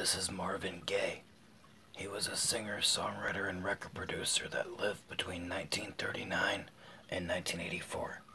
This is Marvin Gaye. He was a singer, songwriter, and record producer that lived between 1939 and 1984.